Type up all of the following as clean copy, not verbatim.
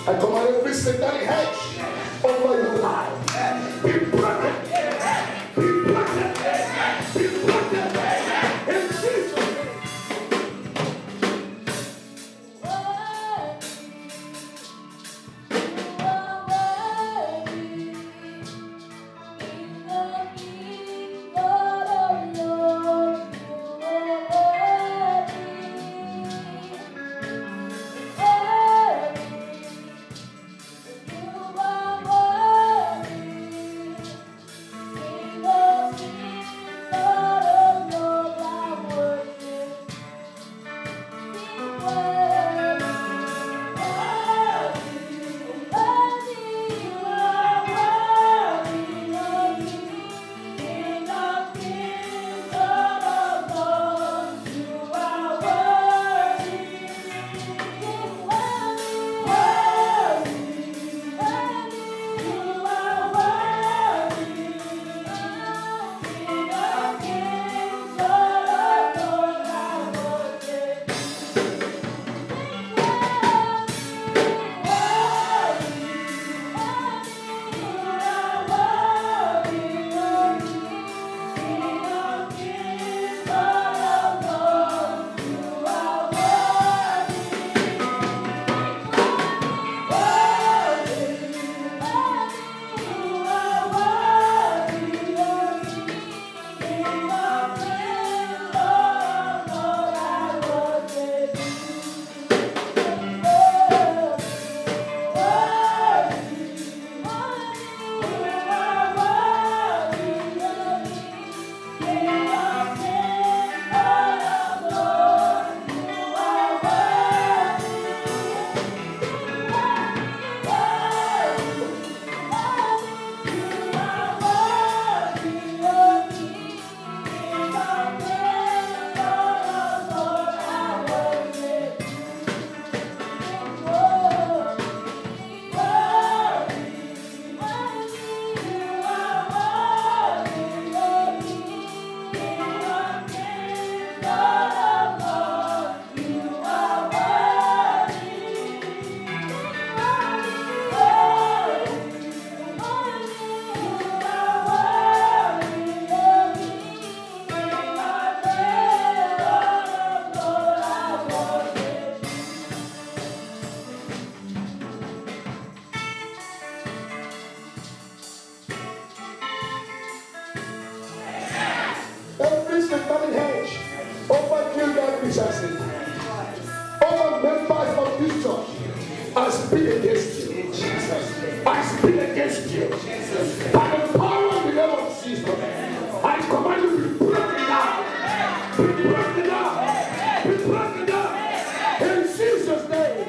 I command every satanic hedge over your life. Be broken. Be broken. Be broken. In Jesus' name. Every satanic hedge over Gilgal Christian, over members of this church, I speak against you. I speak against you. By the power of the name of Jesus, I command you to be broken down. Be broken down. Be broken down. In Jesus' name.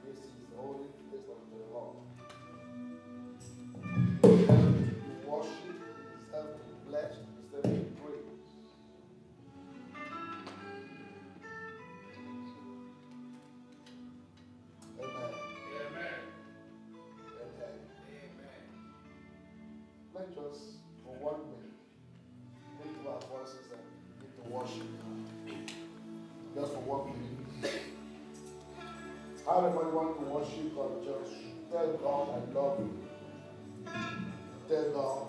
This is the holy place of the Lord. Worship, deserve to be blessed, deserve to be praised. Amen. Amen. Amen. Amen. Let's just, for 1 minute, lift our voices and begin to worship. Just for 1 minute. How everybody want to worship God? Just tell God I love you. Tell God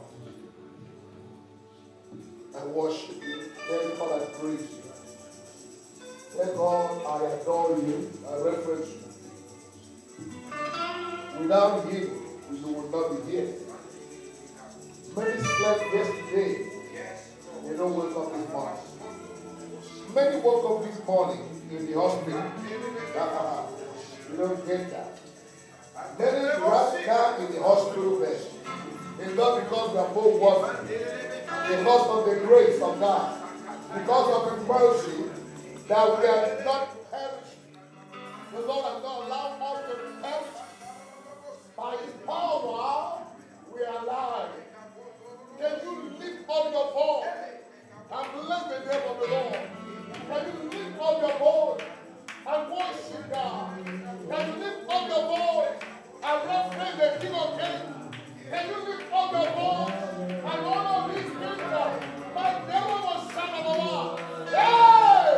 I worship you. Tell God I praise you. Tell God I adore you. I reverence you. Without Him, you would not be here. Many slept yesterday. They don't wake up this morning. Many woke up this morning in the hospital. You don't get that. Many right down in the hospital bed. It's not because we are both working. Because of the grace of God. Because of the mercy that we are not perished. The Lord has not allowed us to perish. By His power, we are alive. Can you lift up your voice and bless the name of the Lord? Can you lift up your voice and worship God? Can you lift up your voice and reference the King of Kings? Can you lift up your voice and honor His kingdom? My devil was son of Allah. Hey!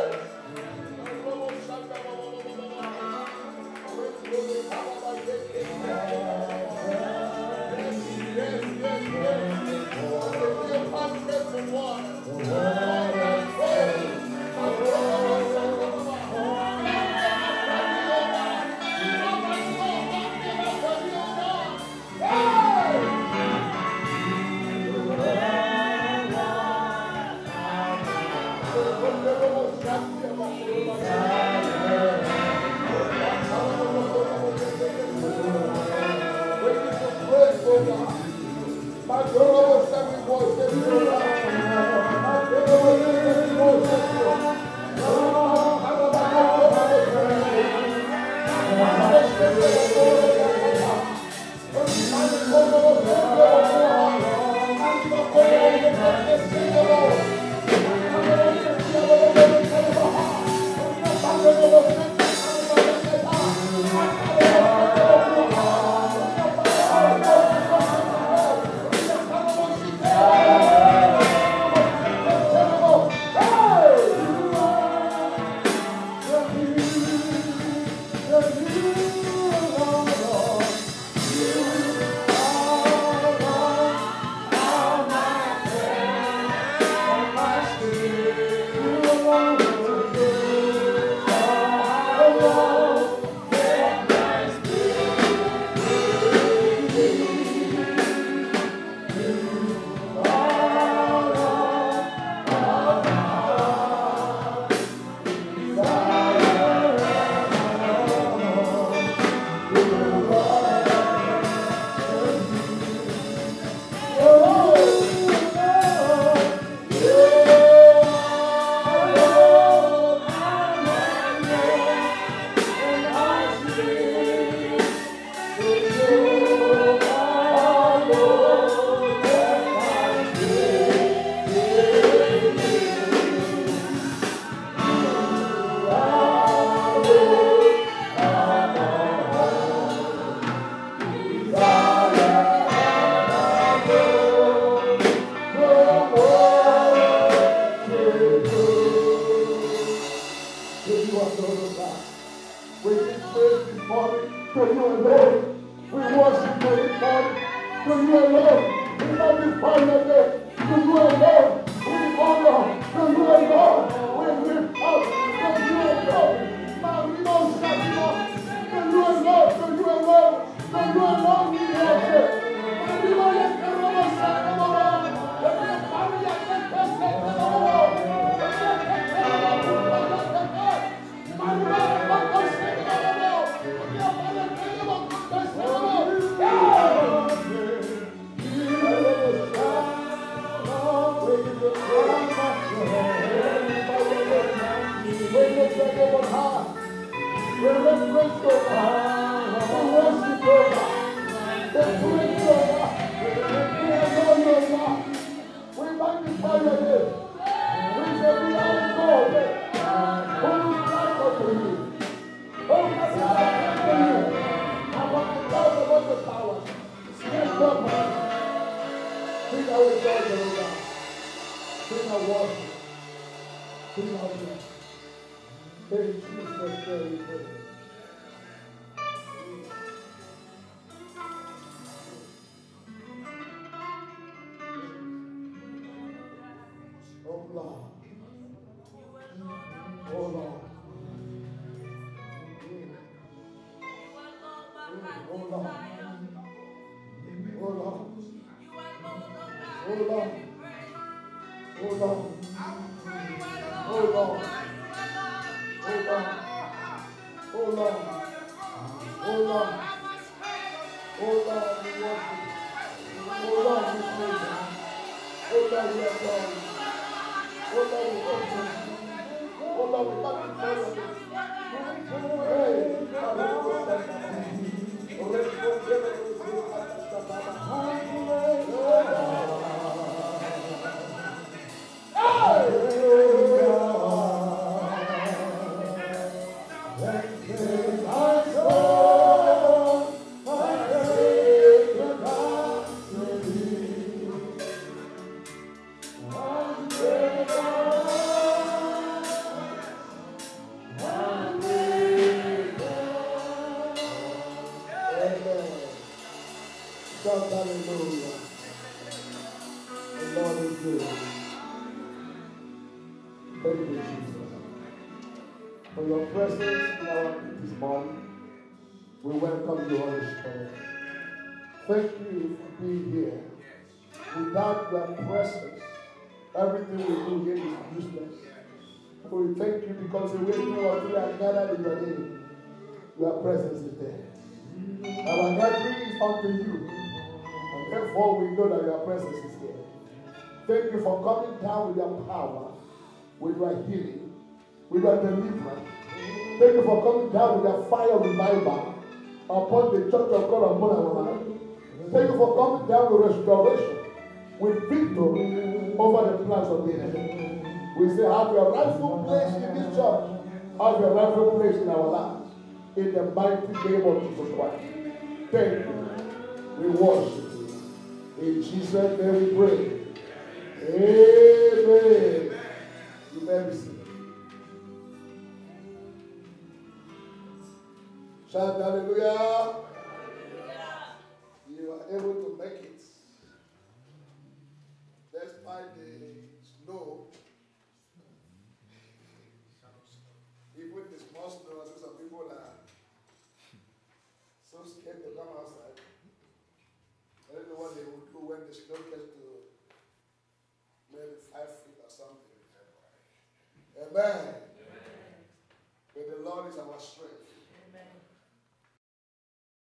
We're worship. Bring out your in Jesus' name we pray. Oh Lord. Oh Lord. Oh Lord. Oh Lord. Oh Lord. Oh Lord. Oh Lord. Oh Lord. Oh Lord. Oh Lord. Oh Lord, we worship you. Oh Lord, we praise you. Oh Lord, we adore you. Oh Lord, we worship you. Oh Lord, we magnify your name. Hallelujah. The Lord is good. Thank you, Jesus. For your presence in our midst this morning, we welcome you, Holy Spirit. Thank you for being here. Without your presence, everything we do here is useless. We thank you because the way you are here are gathered in your name, your presence is there. Our gathering is unto you. Therefore, we know that your presence is here. Thank you for coming down with your power, with your healing, with your deliverance. Thank you for coming down with your fire revival upon the church of God upon our life. Thank you for coming down with restoration, with victory over the plans of the enemy. We say, have your rightful place in this church. Have your rightful place in our lives. In the mighty name of Jesus Christ. Thank you. We worship you. In Jesus' name we pray. Amen. You may be seated. Shout hallelujah. You are able to make it. Despite the snow, even the small snow, I think some people are so scared to come outside. I don't know what they would do when the snow gets to maybe 5 feet or something. Amen. But the Lord is our strength.